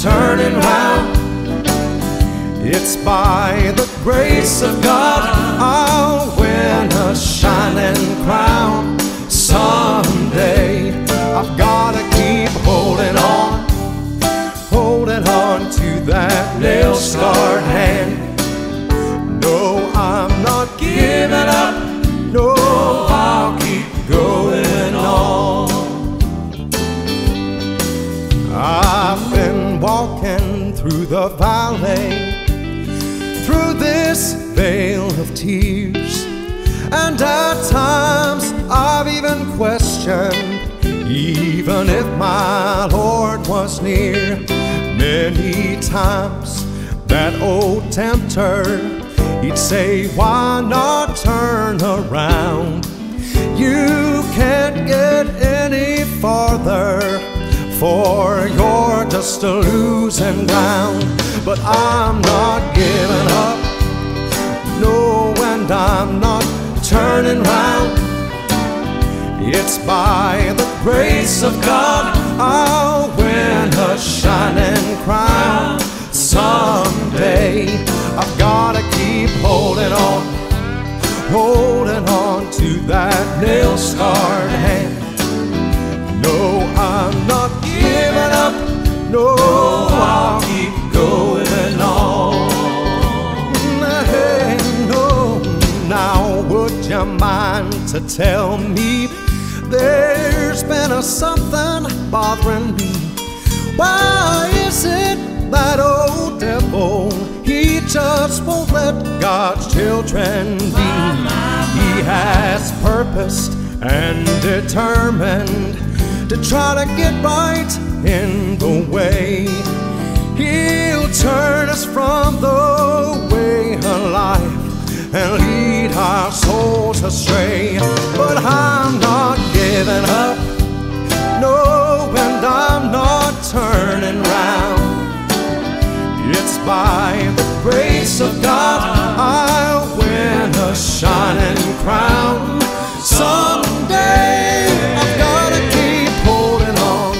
turning round. It's by the grace of God I'll win a shining crown. Someday I've gotta keep holding on to that nail-scarred hand. No, I'm not giving up. No, I'll keep going on. I've been walking through the valley, through this vale of tears, and at times I've even questioned even if my Lord was near. Many times that old tempter, he'd say, why not turn around? You can't get any farther, for you're just a losing ground. But I'm not giving up, no, and I'm not turning round. It's by the grace of God I'll win a shining crown. Someday I've gotta keep holding on to that nail-scarred hand. No, I'm not giving up. No, I'll keep going on. Hey, no, now would you mind to tell me there's been a something bothering me? Why is it that old devil, he just won't let God's children be? He has purposed and determined to try to get right in the way. He'll turn us from the way of life and lead our souls astray. But I'm not giving up, no, and I'm not turning round. It's by the grace of God I'll win a shining crown. Someday I've gotta keep holding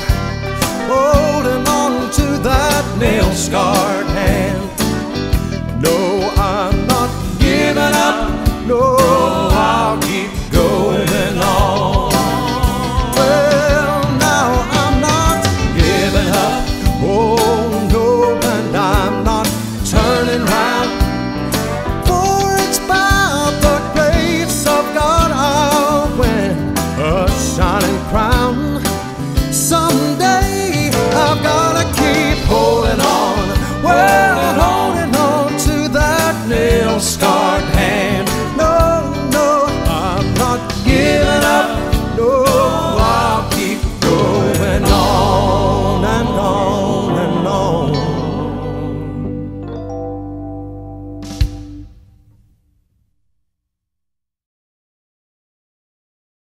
on to that nail-scarred hand. No, I'm not giving up, no, I'll keep going on. Well, now I'm not giving up, oh no, and I'm not turning round. For it's by the grace of God I'll win a shining crown.